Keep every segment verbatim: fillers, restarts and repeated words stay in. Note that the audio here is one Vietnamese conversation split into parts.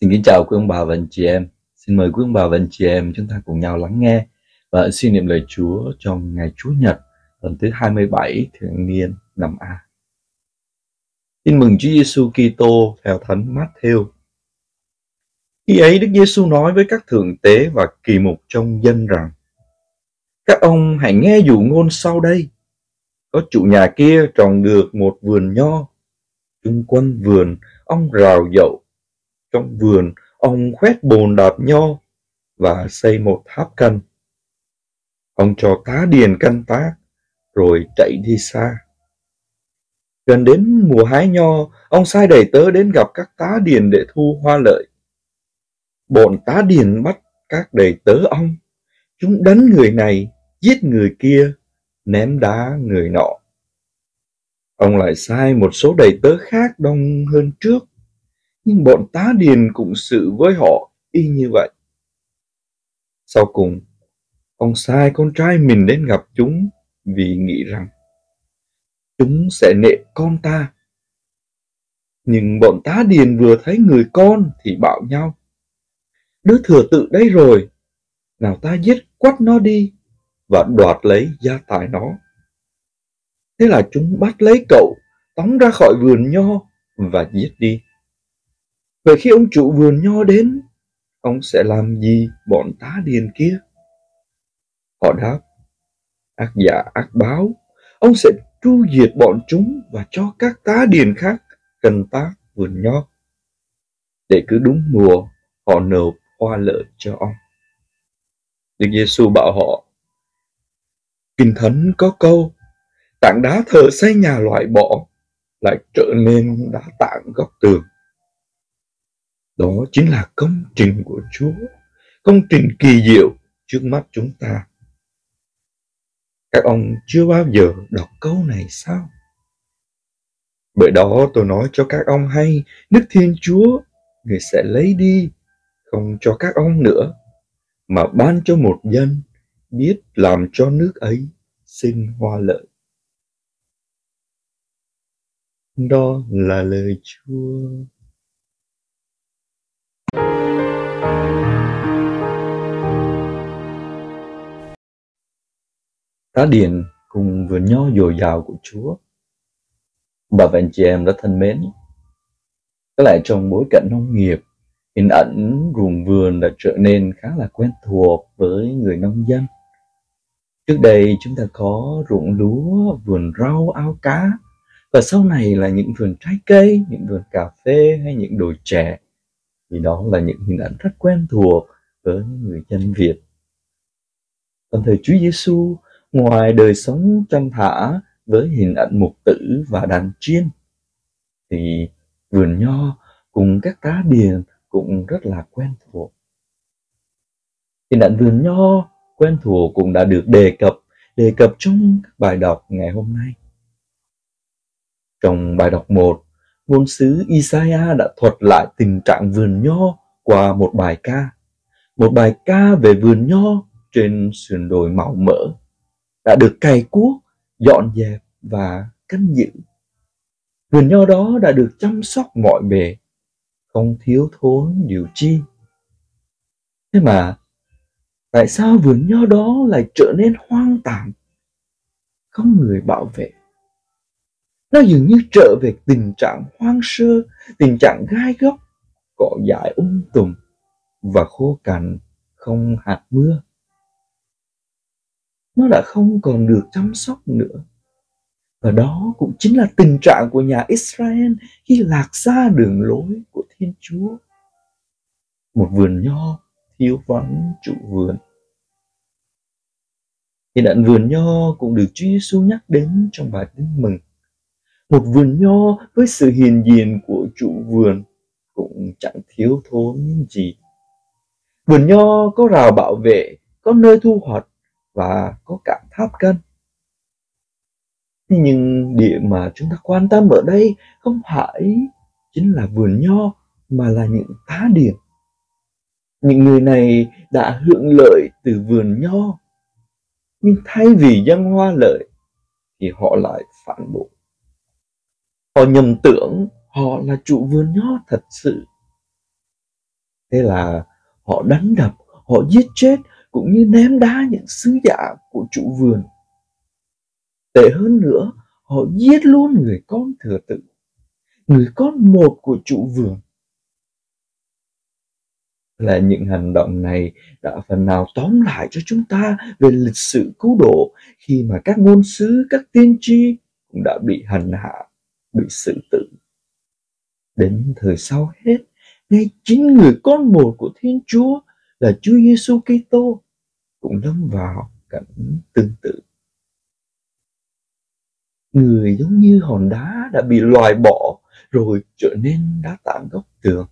Xin kính chào quý ông bà và anh chị em. Xin mời quý ông bà và anh chị em chúng ta cùng nhau lắng nghe và suy niệm lời Chúa trong ngày Chúa Nhật lần thứ hai mươi bảy thường niên năm A. Tin mừng Chúa Giêsu Kitô theo Thánh Mát-thêu. Khi ấy Đức Giêsu nói với các thượng tế và kỳ mục trong dân rằng: các ông hãy nghe dụ ngôn sau đây. Có chủ nhà kia trồng được một vườn nho, chung quanh vườn ông rào dậu. Trong vườn ông khoét bồn đạp nho và xây một tháp canh. Ông cho tá điền canh tác rồi chạy đi xa. Gần đến mùa hái nho, ông sai đầy tớ đến gặp các tá điền để thu hoa lợi. Bọn tá điền bắt các đầy tớ ông, chúng đánh người này, giết người kia, ném đá người nọ. Ông lại sai một số đầy tớ khác đông hơn trước, nhưng bọn tá điền cũng xử với họ y như vậy. Sau cùng, ông sai con trai mình đến gặp chúng vì nghĩ rằng chúng sẽ nệ con ta. Nhưng bọn tá điền vừa thấy người con thì bảo nhau: đứa thừa tự đấy rồi, nào ta giết quắt nó đi và đoạt lấy gia tài nó. Thế là chúng bắt lấy cậu, tống ra khỏi vườn nho và giết đi. Vậy khi ông chủ vườn nho đến, ông sẽ làm gì bọn tá điền kia? Họ đáp: ác giả ác báo, ông sẽ tru diệt bọn chúng và cho các tá điền khác canh tác vườn nho, để cứ đúng mùa họ nộp hoa lợi cho ông. Đức Giêsu bảo họ: Kinh Thánh có câu, tảng đá thợ xây nhà loại bỏ lại trở nên đá tảng góc tường. Đó chính là công trình của Chúa, công trình kỳ diệu trước mắt chúng ta. Các ông chưa bao giờ đọc câu này sao? Bởi đó tôi nói cho các ông hay, Đức Thiên Chúa, Người sẽ lấy đi, không cho các ông nữa, mà ban cho một dân biết làm cho nước ấy sinh hoa lợi. Đó là lời Chúa. Tá điền cùng vườn nho dồi dào của Chúa. Bà và anh chị em đã thân mến, có lẽ trong bối cảnh nông nghiệp, hình ảnh ruộng vườn đã trở nên khá là quen thuộc với người nông dân. Trước đây chúng ta có ruộng lúa, vườn rau, ao cá, và sau này là những vườn trái cây, những vườn cà phê hay những đồi chè. Thì đó là những hình ảnh rất quen thuộc với người dân Việt. Còn thời Chúa Giêsu, ngoài đời sống chăn thả với hình ảnh mục tử và đàn chiên, thì vườn nho cùng các tá điền cũng rất là quen thuộc. Hình ảnh vườn nho quen thuộc cũng đã được đề cập đề cập trong các bài đọc ngày hôm nay. Trong bài đọc một, ngôn sứ Isaiah đã thuật lại tình trạng vườn nho qua một bài ca, một bài ca về vườn nho trên sườn đồi màu mỡ, đã được cày cuốc, dọn dẹp và canh giữ. Vườn nho đó đã được chăm sóc mọi bề, không thiếu thốn điều chi. Thế mà tại sao vườn nho đó lại trở nên hoang tàn, không người bảo vệ? Nó dường như trở về tình trạng hoang sơ, tình trạng gai góc, cỏ dại um tùm và khô cằn, không hạt mưa. Nó đã không còn được chăm sóc nữa. Và đó cũng chính là tình trạng của nhà Israel khi lạc xa đường lối của Thiên Chúa. Một vườn nho thiếu vắng chủ vườn. Hình ảnh vườn nho cũng được Chúa Giêsu nhắc đến trong bài tin mừng. Một vườn nho với sự hiện diện của chủ vườn cũng chẳng thiếu thốn gì. Vườn nho có rào bảo vệ, có nơi thu hoạch và có cả tháp canh. Nhưng điểm mà chúng ta quan tâm ở đây không phải chính là vườn nho, mà là những tá điền. Những người này đã hưởng lợi từ vườn nho, nhưng thay vì dâng hoa lợi thì họ lại phản bội. Họ nhầm tưởng họ là chủ vườn nho thật sự. Thế là họ đánh đập, họ giết chết cũng như ném đá những sứ giả của chủ vườn. Tệ hơn nữa, họ giết luôn người con thừa tự, người con một của chủ vườn. Là những hành động này đã phần nào tóm lại cho chúng ta về lịch sử cứu độ khi mà các ngôn sứ, các tiên tri cũng đã bị hành hạ, bị xử tử. Đến thời sau hết, ngay chính người con một của Thiên Chúa là Chúa Giêsu Kitô cũng lâm vào cảnh tương tự. Người giống như hòn đá đã bị loại bỏ rồi trở nên đá tảng góc tường.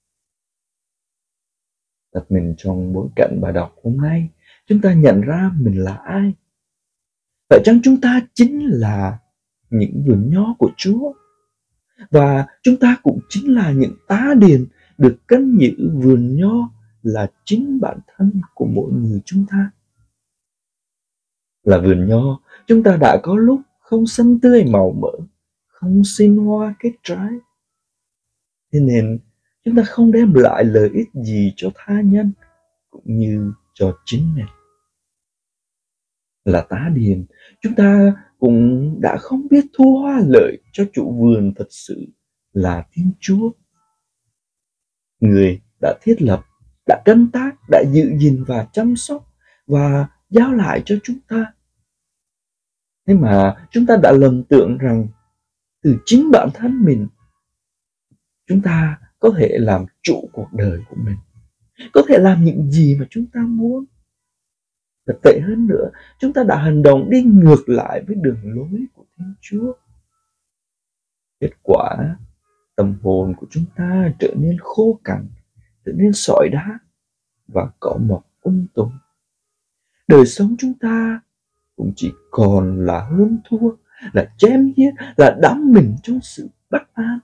Đặt mình trong bối cảnh bài đọc hôm nay, chúng ta nhận ra mình là ai? Phải chăng chúng ta chính là những vườn nho của Chúa? Và chúng ta cũng chính là những tá điền được canh giữ vườn nho là chính bản thân của mỗi người chúng ta. Là vườn nho, chúng ta đã có lúc không xanh tươi màu mỡ, không xin hoa kết trái. Thế nên chúng ta không đem lại lợi ích gì cho tha nhân cũng như cho chính mình. Là tá điền, chúng ta cũng đã không biết thu hoa lợi cho chủ vườn thật sự là Thiên Chúa. Người đã thiết lập, đã canh tác, đã giữ gìn và chăm sóc và giao lại cho chúng ta. Thế mà chúng ta đã lầm tưởng rằng từ chính bản thân mình, chúng ta có thể làm chủ cuộc đời của mình, có thể làm những gì mà chúng ta muốn. Và tệ hơn nữa, chúng ta đã hành động đi ngược lại với đường lối của Thiên Chúa. Kết quả, tâm hồn của chúng ta trở nên khô cằn, trở nên sỏi đá và cỏ mọc um tùm. Đời sống chúng ta cũng chỉ còn là hơn thua, là chém giết, là đắm mình trong sự bất an.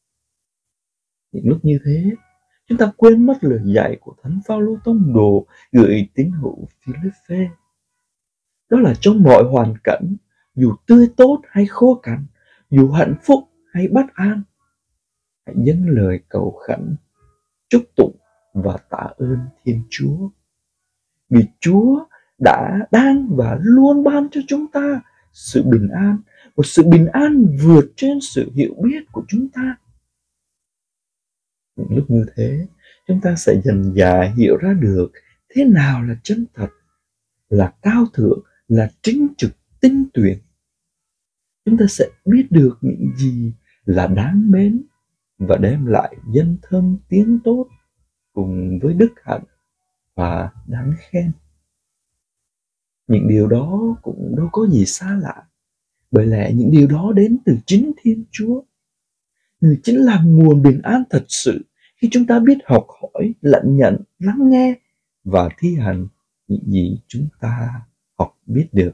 Những lúc như thế, chúng ta quên mất lời dạy của Thánh Phaolô tông đồ gửi tín hữu Philippe. Đó là trong mọi hoàn cảnh, dù tươi tốt hay khô cằn, dù hạnh phúc hay bất an, hãy dâng lời cầu khẩn, chúc tụng và tạ ơn Thiên Chúa. Vì Chúa đã, đang và luôn ban cho chúng ta sự bình an, một sự bình an vượt trên sự hiểu biết của chúng ta. Những lúc như thế, chúng ta sẽ dần dà hiểu ra được thế nào là chân thật, là cao thượng, là chính trực, tinh tuyển. Chúng ta sẽ biết được những gì là đáng mến và đem lại danh thơm tiếng tốt cùng với đức hạnh và đáng khen. Những điều đó cũng đâu có gì xa lạ, bởi lẽ những điều đó đến từ chính Thiên Chúa. Người chính là nguồn bình an thật sự khi chúng ta biết học hỏi, lãnh nhận, lắng nghe và thi hành những gì chúng ta học biết được.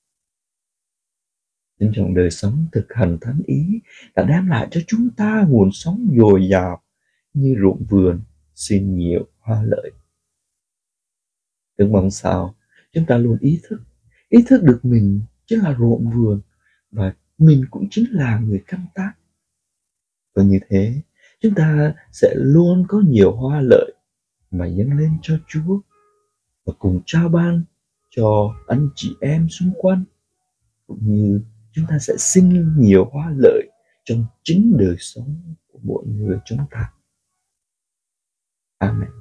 Chính trong đời sống thực hành thánh ý đã đem lại cho chúng ta nguồn sống dồi dào như ruộng vườn xin nhiều hoa lợi. Ước mong sao chúng ta luôn ý thức, ý thức được mình chính là ruộng vườn và mình cũng chính là người canh tác. Và như thế, chúng ta sẽ luôn có nhiều hoa lợi mà dâng lên cho Chúa và cùng trao ban cho anh chị em xung quanh, cũng như chúng ta sẽ sinh nhiều hoa lợi trong chính đời sống của mỗi người chúng ta. Amen.